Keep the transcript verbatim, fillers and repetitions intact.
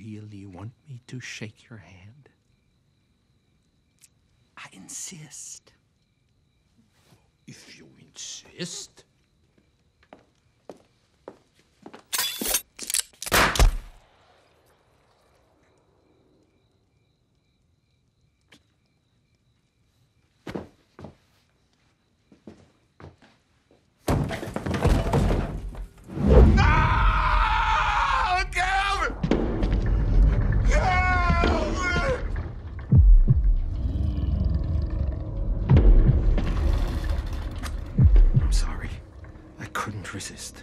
really want me to shake your hand? I insist. If you insist. Resist.